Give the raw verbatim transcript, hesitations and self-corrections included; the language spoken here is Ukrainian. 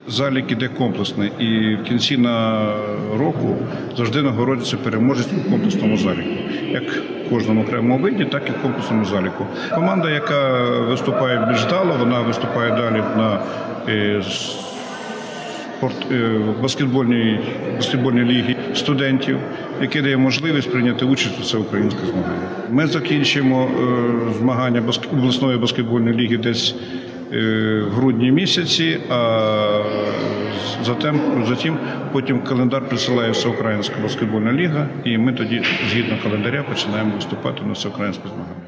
Залік іде комплексний, і в кінці на року завжди нагороджується переможець у комплексному заліку. Як в кожному окремому виді, так і в комплексному заліку. Команда, яка виступає більш вдало, вона виступає далі на е, спорт, е, баскетбольній, баскетбольній лігі студентів, яке дає можливість прийняти участь у всеукраїнських змаганнях. Ми закінчимо е, змагання баск... обласної баскетбольної ліги десь в грудні місяці, а затем, затім потім календар присилає Всеукраїнська баскетбольна ліга, і ми тоді, згідно календаря, починаємо виступати на всеукраїнських змаганнях.